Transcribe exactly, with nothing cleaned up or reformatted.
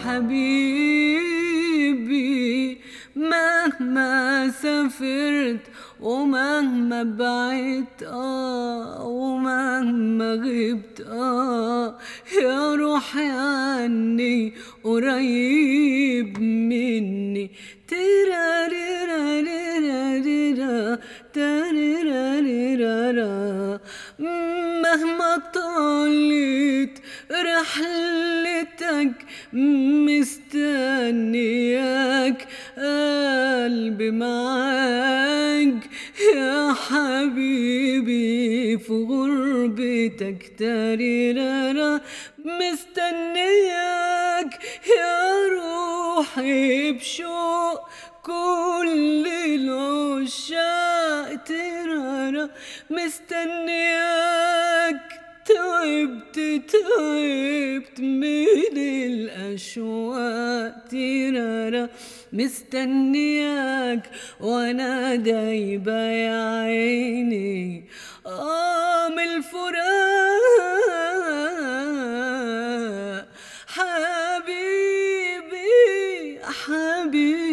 حبيبي مهما سافرت ومهما بعدت آه ومهما غبت آه يا روحي عني قريب مني. تيراريراريراريرا تاريراريرارا مهما طالت رحلتك مستنياك قلبي معاك يا حبيبي في غربتك. تاريرارا مستنياك يا روحي بشوق كل العشاق. تيرارا مستنياك تعبت تعبت من الأشواق. تيرارا مستنياك وانا دايبة يا عيني آه من الفراق. حبيبي حبيبي